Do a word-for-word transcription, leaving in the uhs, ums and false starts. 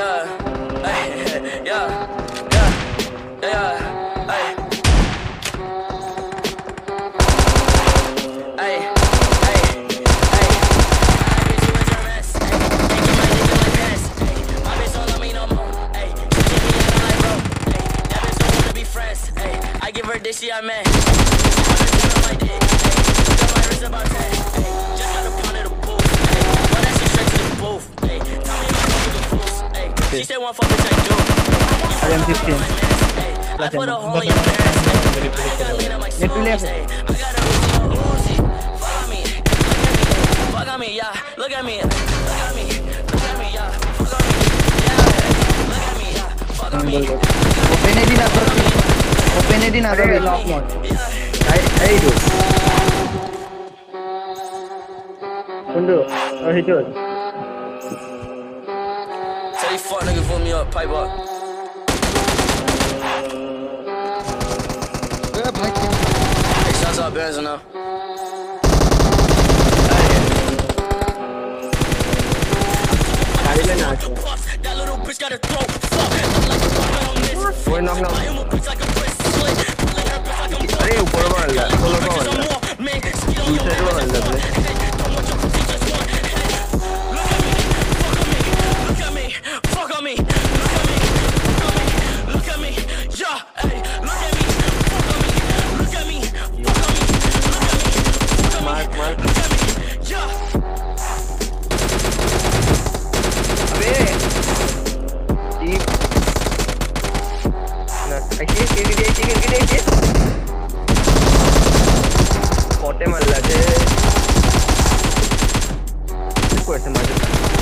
yeah, ay, yeah, yeah, yeah, ay, ay, ay, ay. I bitch, you was your mess, ay. Take my dick in my pants, ay. My bitch don't love me no more, ay. She keep me in my bro, ay. That bitch don't wanna be friends, ay. I give her dick, she a man. My bitch on my dick, ay. Look at my wrist about ten, ay. Just got a pound of the booth, ay. But that shit straight to the booth, ay. Tell me my fuck with the fools, ay. She said one fuck bitch I do. I am fifteen. I put a hole in your parents, ay. I got lean on my smoothies, ay. I got a Uzi, a Uzi. Fuck on me, fuck on me, yeah. Look at me, look at me, look at me, yeah. Fuck on me, yeah. Look at me, yeah. Fuck on me. Open it in other. Open it in other. Lock mode. I I do. Undo. Oh, he does. Tell you fuck nigga pull me up, pipe up. Hey, shouts out Benz now. That little bitch got a throat. Fuck, look like a rocket on this. We're not I am a bitch like a wrist slit. Pulling her bitch like I'm broke. अरे ऊपर वाला solo का वाला Man, ski on your दूसरे वाला head. Don't want your pussy, just want head. Look at me, fuck on me. Look at me, fuck on me. Look at me, look at me. Yeah, hey, look at me, fuck on me. Look at me, fuck on me. Look at me, fuck on me. Mark, mark. Look at me, yeah. अबे deep ना ऐसे के के के के के कोटे मारला जे कोई ऐसे मार